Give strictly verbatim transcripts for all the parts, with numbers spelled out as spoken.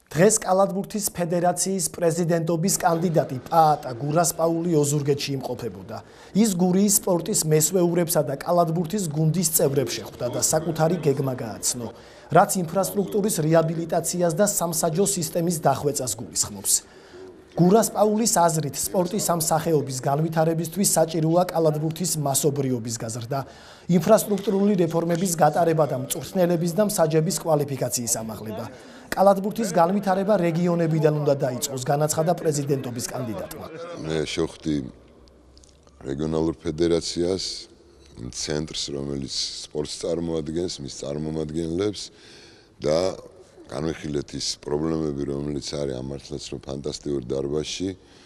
დღეს კალათბურთის ფედერაციის პრეზიდენტობის კანდიდატი პაატა გურასპაული ოზურგეთში იმყოფებოდა. ის გურიის სპორტის მესვეურებსა და კალათბურთის გუნდის წევრებს შეხვდა და საკუთარი გეგმა გააცნო, რაც ინფრასტრუქტურის რეაბილიტაციას და სამსაჯო სისტემის დახვეწას გულისხმობს. გურასპაულის აზრით, სპორტის ამ სახეობის განვითარებისთვის საჭიროა კალათბურთის მასობრიობის გაზრდა, ინფრასტრუქტურული რეფორმების გატარება და მწვრთნელების და მსაჯების კვალიფიკაციის ამაღლება. კალათბურთის განვითარება რეგიონებიდან უნდა დაიწყოს, განაცხადა პრეზიდენტობის კანდიდატმა. მე შევხვდი რეგიონალურ ფედერაციას, ცენტრს, რომელიც სპორტს წარმოადგენს, მის წარმომადგენლებს და განვიხილეთ ის პრობლემები, რომელიც არის ამ მართლაც რომ ფანტასტიკური დარბაზში,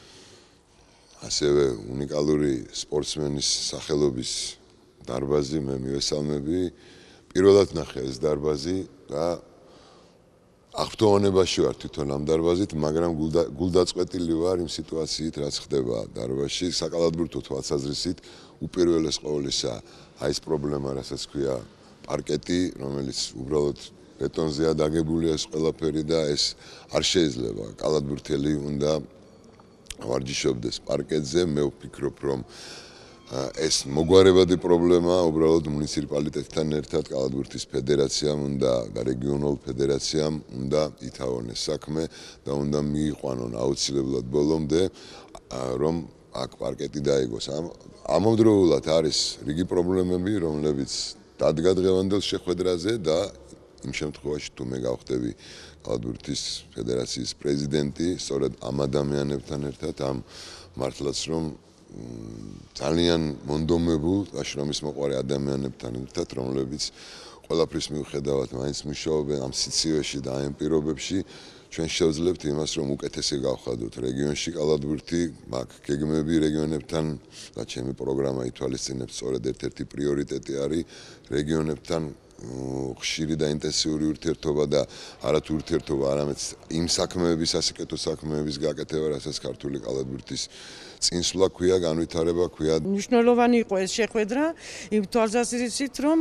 ასევე უნიკალური სპორტსმენის სახელობის დარბაზი, მე მივესალმები. პირველად ნახე ეს დარბაზი და აღფრთოვანებაში ვარ თვითონ ამ დარბაზით, მაგრამ გულდაწყვეტილი ვარ იმ სიტუაციით, რაც ხდება დარბაზში, საკალათბურთო თვალსაზრისით, უპირველეს ყოვლისა, აი ეს პრობლემა, რასაც ქვია პარკეტი, რომელიც უბრალოდ ბეტონზეა დაგებულია ეს ყველაფერი და ეს არ შეიძლება. კალათბურთელი უნდა ვარჯიშობდეს პარკეტზე, მე ვფიქრობ, რომ ეს მოგვარებადი პრობლემა უბრალოდ მუნიციპალიტეტთან ერთად კალათბურთის ფედერაციამ უნდა და რეგიონულ ფედერაციამ უნდა ითავონეს საქმე და უნდა მიიყვანონ აუცილებლად ბოლომდე, რომ აქ პარკეტი დაიგოს. ამავდროულად არის რიგი პრობლემები, რომლებიც დადგა დღევანდელ შეხვედრაზე და იმ შემთხვევაში თუ მე გავხდები კალათბურთის ფედერაციის პრეზიდენტი, სწორედ ამ ადამიანებთან ერთად, ამ მართლაც რომ ძალიან მონდომებულ და შრომის მოყვარე ადამიანებთან ერთად, რომლებიც ყველაფრის მიუხედავად მაინც მუშაობენ ამ სიცივეში და ამ პირობებში, ჩვენ შევძლებთ იმას, რომ უკეთესი გავხადოთ რეგიონში კალათბურთი, მაგ გეგმები რეგიონებთან და ჩემი პროგრამა ითვალისწინებს, სწორედ ერთ-ერთი პრიორიტეტი არის რეგიონებთან ხშირი და ინტენსიური ურთიერთობა და არათუ ურთიერთობა, არამედ იმ საქმეების, სასიკეთო საქმეების გაკეთება, რასაც ქართული კალათბურთის წინსვლა ქვია, განვითარება ქვია. მნიშვნელოვანი იყო ეს შეხვედრა, იმ თვალსაზრისით, რომ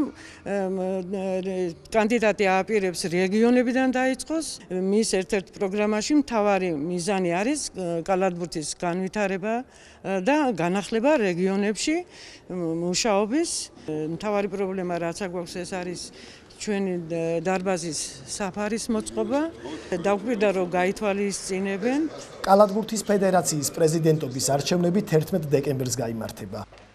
კანდიდატი ააპირებს რეგიონებიდან დაიწყოს, მის ერთ-ერთ პროგრამაში მთავარი მიზანი არის კალათბურთის განვითარება და განახლება რეგიონებში მუშაობის. მთავარი პრობლემა რაც აგვაქვს ეს არის ჩვენი დარბაზის საფარის მოწყობა. დაგვირდა რომ გაითვალისწინებენ. კალათბურთის ფედერაციის პრეზიდენტობის არჩევნები თერთმეტ დეკემბერს გაიმართება.